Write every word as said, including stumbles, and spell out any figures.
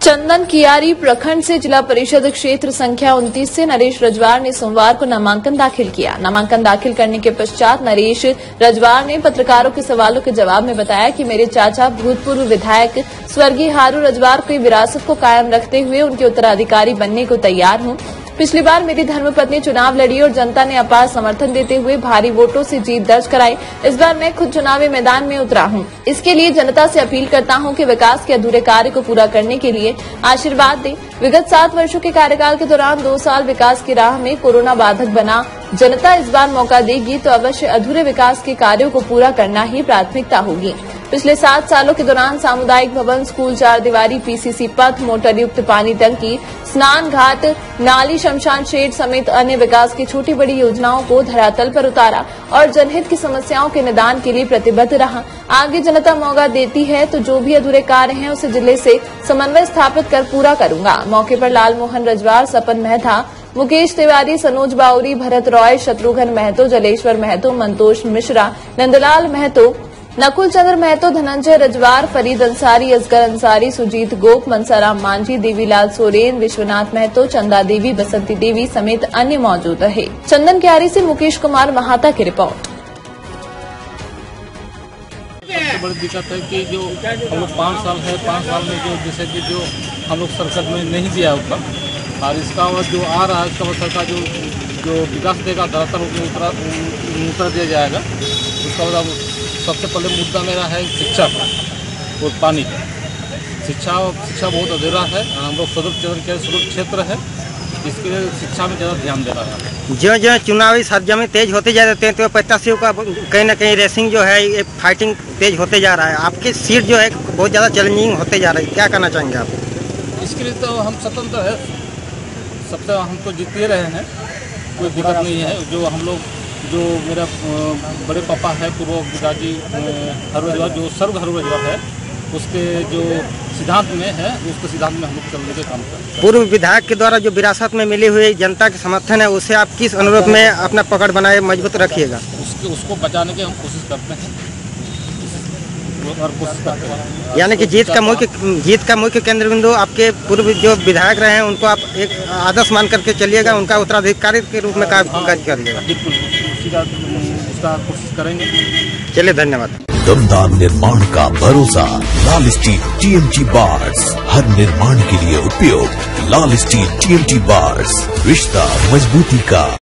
चंदन कियारी प्रखंड से जिला परिषद क्षेत्र संख्या उनतीस से नरेश रजवार ने सोमवार को नामांकन दाखिल किया। नामांकन दाखिल करने के पश्चात नरेश रजवार ने पत्रकारों के सवालों के जवाब में बताया कि मेरे चाचा भूतपूर्व विधायक स्वर्गीय हारू रजवार की विरासत को कायम रखते हुए उनके उत्तराधिकारी बनने को तैयार हूं। पिछली बार मेरी धर्मपत्नी चुनाव लड़ी और जनता ने अपार समर्थन देते हुए भारी वोटों से जीत दर्ज कराई। इस बार मैं खुद चुनावी मैदान में उतरा हूं। इसके लिए जनता से अपील करता हूं कि विकास के अधूरे कार्य को पूरा करने के लिए आशीर्वाद दें। विगत सात वर्षों के कार्यकाल के दौरान दो साल विकास की राह में कोरोना बाधक बना। जनता इस बार मौका देगी तो अवश्य अधूरे विकास के कार्यों को पूरा करना ही प्राथमिकता होगी। पिछले सात सालों के दौरान सामुदायिक भवन, स्कूल, चार दीवारी, पीसीसी पथ, मोटर युक्त पानी टंकी, स्नान घाट, नाली, शमशान शेड समेत अन्य विकास की छोटी बड़ी योजनाओं को धरातल पर उतारा और जनहित की समस्याओं के निदान के लिए प्रतिबद्ध रहा। आगे जनता मौका देती है तो जो भी अधूरे कार्य हैं उसे जिले से समन्वय स्थापित कर पूरा करूंगा। मौके पर लालमोहन रजवार, सपन मेहता, मुकेश तिवारी, सनोज बाउरी, भरत रॉय, शत्रुघ्न महतो, जलेश्वर महतो, मंतोष मिश्रा, नंदलाल महतो, नकुल चंद्र महतो, धनंजय रजवार, फरीद अंसारी, असगर अंसारी, सुजीत गोप, मनसाराम मांझी, देवीलाल सोरेन, विश्वनाथ महतो, चंदा देवी, बसंती देवी समेत अन्य मौजूद रहे। चंदन कियारी से मुकेश कुमार महाता की रिपोर्ट। सबसे बड़ी दिक्कत है कि जो हम लोग पाँच साल है पाँच साल में जो जैसे कि जो हम लोग सरकार में नहीं दिया उतना, और इसका जो आ रहा है इसका सरकार जो जो विकास देगा दरअसल उतरा उतर दिया जाएगा। उसका मतलब सबसे पहले मुद्दा मेरा है शिक्षा का और पानी का। शिक्षा शिक्षा बहुत अधूरा है। हम लोग सदर क्षेत्र के सदर क्षेत्र है, इसके लिए शिक्षा में ज़्यादा ध्यान देना है। जो जो चुनावी सरगर्मी तेज होते जा रहे हैं तो प्रत्याशियों का कहीं ना कहीं रेसिंग जो है ये फाइटिंग तेज होते जा रहा है। आपकी सीट जो है बहुत ज़्यादा चैलेंजिंग होते जा रही है, क्या करना चाहेंगे आप? इसके लिए तो हम स्वतंत्र है, सबसे हम तो जीतते रहे हैं, कोई दिक्कत नहीं है। जो हम लोग जो मेरा बड़े पापा है पूर्व पिताजी हारू रजवार, जो सर्व हारू रजवार है, उसके जो सिद्धांत में है उसके सिद्धांत में हम लोग चलने के काम करते हैं। पूर्व विधायक के द्वारा जो विरासत में मिली हुई जनता के समर्थन है उसे आप किस अनुरूप में अपना पकड़ बनाए मजबूत रखिएगा? उसके उसको बचाने की हम कोशिश करते हैं और कोशिश करते हैं। यानी कि जीत का मुख्य जीत का मुख्य केंद्र बिंदु आपके पूर्व जो विधायक रहे हैं उनको आप एक आदर्श मान करके चलिएगा, उनका उत्तराधिकारी के रूप में कार्य करिएगा। बिल्कुल उसका कोशिश करेंगे। चलिए, धन्यवाद। दमदार निर्माण का भरोसा लाल स्टील टीएमटी बार्स, हर निर्माण के लिए उपयोग लाल स्टील टीएमटी बार्स, रिश्ता मजबूती का।